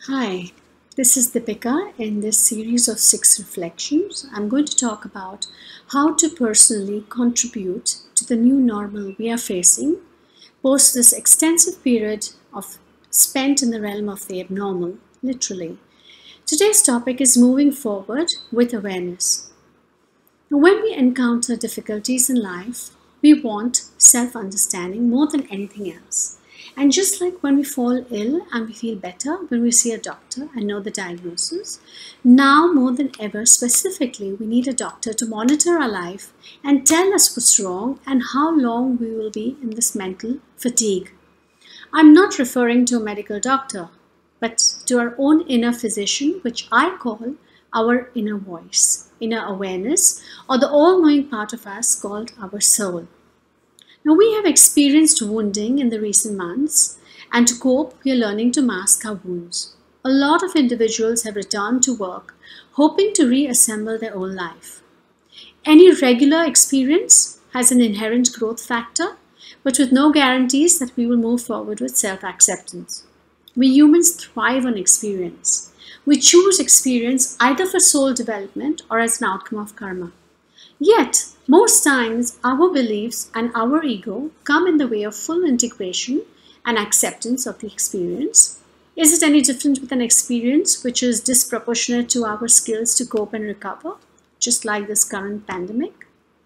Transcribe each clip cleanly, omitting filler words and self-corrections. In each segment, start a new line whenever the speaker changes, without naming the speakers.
Hi, this is Dipika. In this series of 6 reflections, I'm going to talk about how to personally contribute to the new normal we are facing post this extensive period of spent in the realm of the abnormal, literally. Today's topic is moving forward with awareness. Now, when we encounter difficulties in life, we want self-understanding more than anything else. And just like when we fall ill and we feel better when we see a doctor and know the diagnosis, now more than ever specifically we need a doctor to monitor our life and tell us what's wrong and how long we will be in this mental fatigue. I'm not referring to a medical doctor, but to our own inner physician, which I call our inner voice, inner awareness, or the all-knowing part of us called our soul. Now, we have experienced wounding in the recent months, and to cope, we are learning to mask our wounds. A lot of individuals have returned to work, hoping to reassemble their own life. Any regular experience has an inherent growth factor, but with no guarantees that we will move forward with self-acceptance. We humans thrive on experience. We choose experience either for soul development or as an outcome of karma. Yet, most times, our beliefs and our ego come in the way of full integration and acceptance of the experience. Is it any different with an experience which is disproportionate to our skills to cope and recover, just like this current pandemic?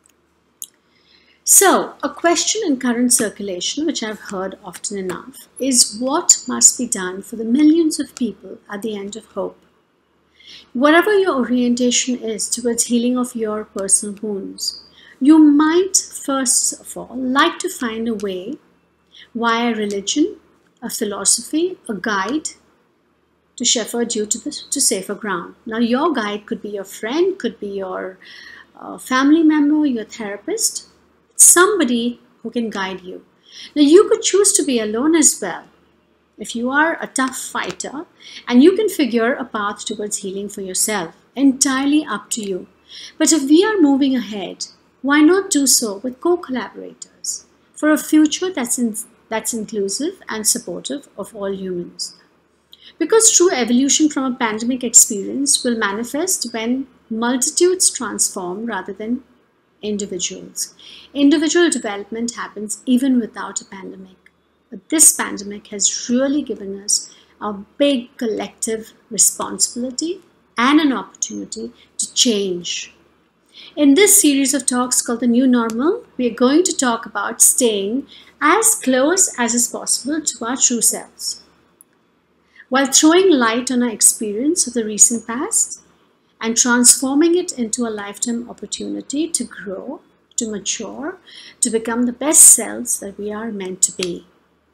So, a question in current circulation, which I've heard often enough, is what must be done for the millions of people at the end of hope? Whatever your orientation is towards healing of your personal wounds, you might first of all like to find a way via religion, a philosophy, a guide to shepherd you to safer ground. Now, your guide could be your friend, could be your family member, your therapist, somebody who can guide you. Now, you could choose to be alone as well. If you are a tough fighter and you can figure a path towards healing for yourself, entirely up to you. But if we are moving ahead, why not do so with co-collaborators for a future that's inclusive and supportive of all humans? Because true evolution from a pandemic experience will manifest when multitudes transform rather than individuals. Individual development happens even without a pandemic. But this pandemic has really given us a big collective responsibility and an opportunity to change. In this series of talks called The New Normal, we are going to talk about staying as close as is possible to our true selves, while throwing light on our experience of the recent past and transforming it into a lifetime opportunity to grow, to mature, to become the best selves that we are meant to be.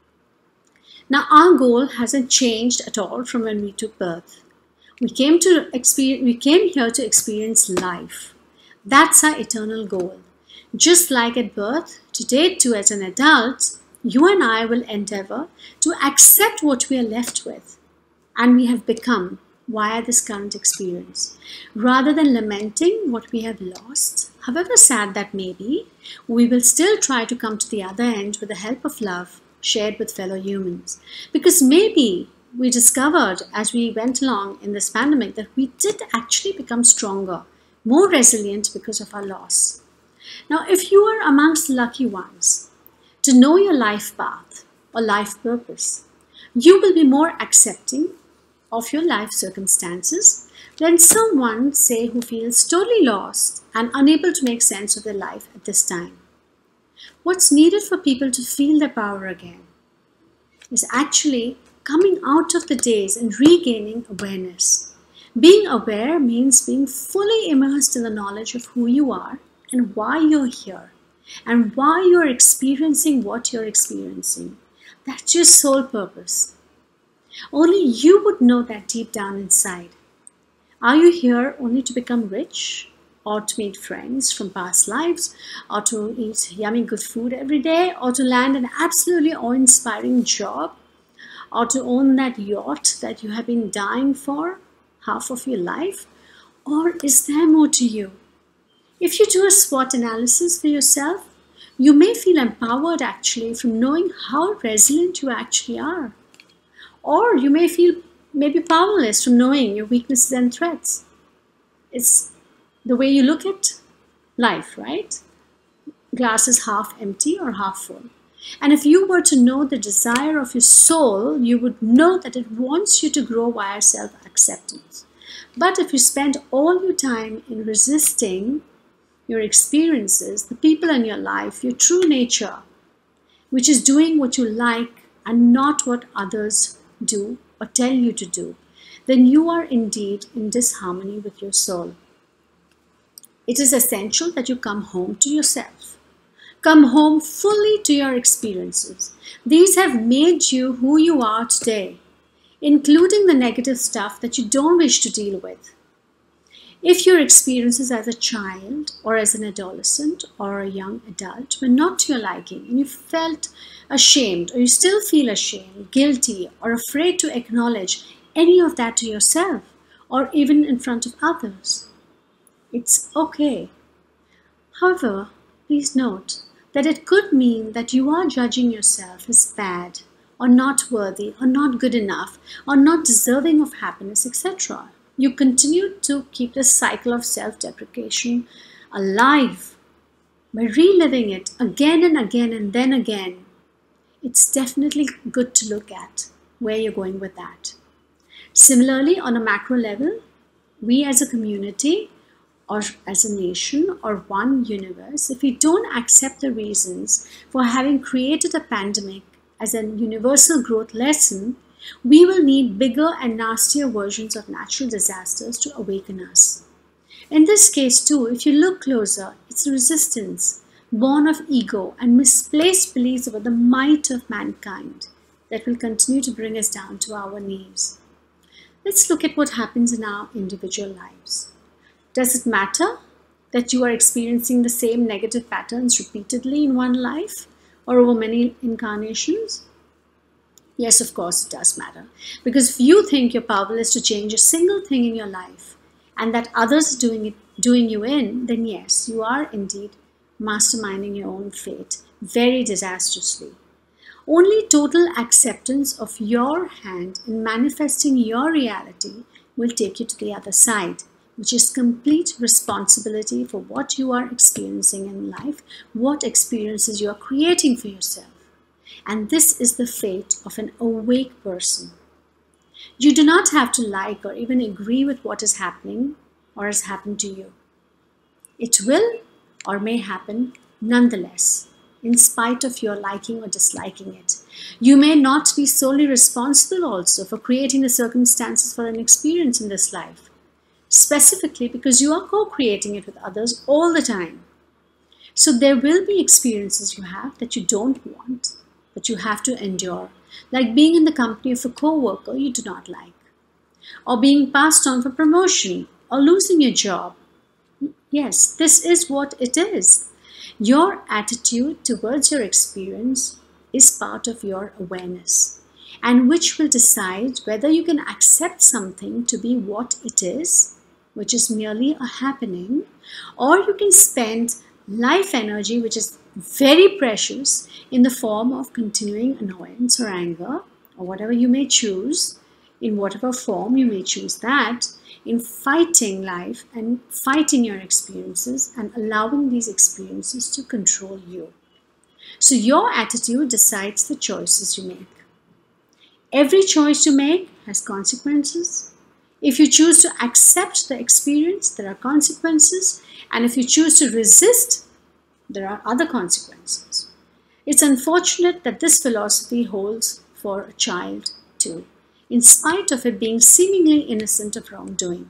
Now, our goal hasn't changed at all from when we took birth. We came here to experience life. That's our eternal goal. Just like at birth, today too as an adult, you and I will endeavor to accept what we are left with and we have become via this current experience. Rather than lamenting what we have lost, however sad that may be, we will still try to come to the other end with the help of love shared with fellow humans. Because maybe we discovered as we went along in this pandemic that we did actually become stronger, more resilient because of our loss. Now, if you are amongst the lucky ones to know your life path or life purpose, you will be more accepting of your life circumstances than someone, say, who feels totally lost and unable to make sense of their life at this time. What's needed for people to feel their power again is actually coming out of the daze and regaining awareness. Being aware means being fully immersed in the knowledge of who you are and why you're here and why you're experiencing what you're experiencing. That's your sole purpose. Only you would know that deep down inside. Are you here only to become rich? Or to meet friends from past lives, or to eat yummy good food every day, or to land an absolutely awe-inspiring job, or to own that yacht that you have been dying for half of your life? Or is there more to you? If you do a SWOT analysis for yourself, you may feel empowered actually from knowing how resilient you actually are. Or you may feel may be powerless from knowing your weaknesses and threats. It's the way you look at life, right? Glass is half empty or half full. And if you were to know the desire of your soul, you would know that it wants you to grow via self-acceptance. But if you spend all your time in resisting your experiences, the people in your life, your true nature, which is doing what you like and not what others do or tell you to do, then you are indeed in disharmony with your soul. It is essential that you come home to yourself. Come home fully to your experiences. These have made you who you are today, including the negative stuff that you don't wish to deal with. If your experiences as a child or as an adolescent or a young adult were not to your liking and you felt ashamed or you still feel ashamed, guilty or afraid to acknowledge any of that to yourself or even in front of others, it's okay. However, please note that it could mean that you are judging yourself as bad or not worthy or not good enough or not deserving of happiness, etc. You continue to keep the cycle of self-deprecation alive by reliving it again and again and then again. It's definitely good to look at where you're going with that. Similarly, on a macro level, we as a community or as a nation or one universe, if we don't accept the reasons for having created a pandemic as a universal growth lesson, we will need bigger and nastier versions of natural disasters to awaken us. In this case too, if you look closer, it's resistance born of ego and misplaced beliefs about the might of mankind that will continue to bring us down to our knees. Let's look at what happens in our individual lives. Does it matter that you are experiencing the same negative patterns repeatedly in one life or over many incarnations? Yes, of course it does matter. Because if you think you're powerless to change a single thing in your life and that others are doing you in, then yes, you are indeed masterminding your own fate very disastrously. Only total acceptance of your hand in manifesting your reality will take you to the other side, which is complete responsibility for what you are experiencing in life, what experiences you are creating for yourself. And this is the fate of an awake person. You do not have to like or even agree with what is happening or has happened to you. It will or may happen nonetheless, in spite of your liking or disliking it. You may not be solely responsible also for creating the circumstances for an experience in this life, specifically because you are co-creating it with others all the time. So there will be experiences you have that you don't want, but you have to endure, like being in the company of a co-worker you do not like, or being passed on for promotion, or losing your job. Yes, this is what it is. Your attitude towards your experience is part of your awareness, and which will decide whether you can accept something to be what it is, which is merely a happening, or you can spend life energy, which is very precious, in the form of continuing annoyance or anger, or whatever you may choose, in whatever form you may choose that, in fighting life and fighting your experiences and allowing these experiences to control you. So your attitude decides the choices you make. Every choice you make has consequences. If you choose to accept the experience, there are consequences. And if you choose to resist, there are other consequences. It's unfortunate that this philosophy holds for a child too, in spite of it being seemingly innocent of wrongdoing.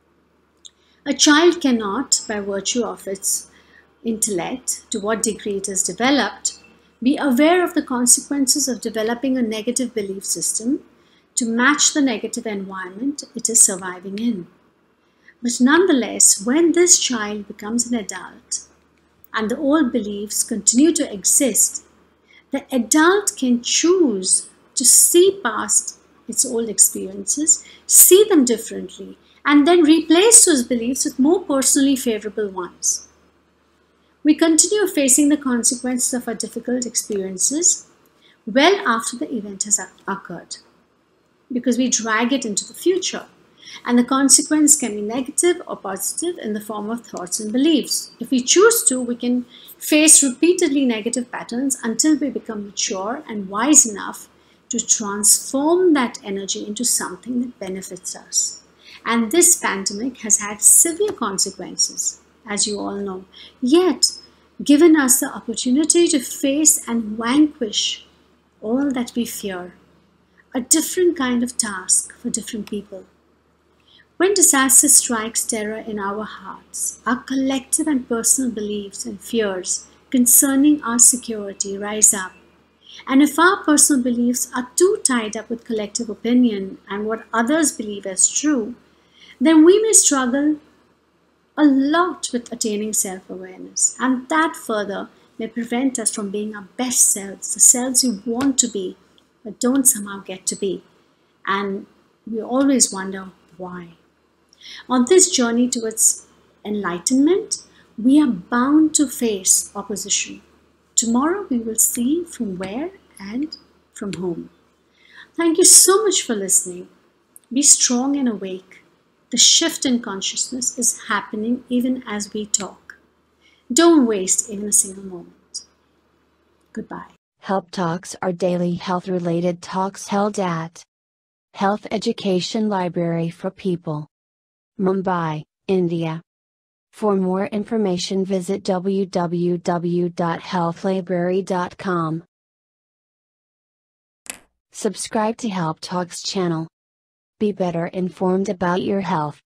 A child cannot, by virtue of its intellect, to what degree it is developed, be aware of the consequences of developing a negative belief system to match the negative environment it is surviving in. But nonetheless, when this child becomes an adult and the old beliefs continue to exist, the adult can choose to see past its old experiences, see them differently, and then replace those beliefs with more personally favorable ones. We continue facing the consequences of our difficult experiences well after the event has occurred. because we drag it into the future. And the consequence can be negative or positive in the form of thoughts and beliefs. If we choose to, we can face repeatedly negative patterns until we become mature and wise enough to transform that energy into something that benefits us. And this pandemic has had severe consequences, as you all know, yet given us the opportunity to face and vanquish all that we fear, a different kind of task for different people. When disaster strikes terror in our hearts, our collective and personal beliefs and fears concerning our security rise up. And if our personal beliefs are too tied up with collective opinion and what others believe as true, then we may struggle a lot with attaining self-awareness. And that further may prevent us from being our best selves, the selves we want to be, but don't somehow get to be. And we always wonder why. On this journey towards enlightenment, we are bound to face opposition. Tomorrow we will see from where and from whom. Thank you so much for listening. Be strong and awake. The shift in consciousness is happening even as we talk. Don't waste even a single moment. Goodbye.
Help Talks are daily health-related talks held at Health Education Library for People, Mumbai, India. For more information visit www.healthlibrary.com. Subscribe to Help Talks channel. Be better informed about your health.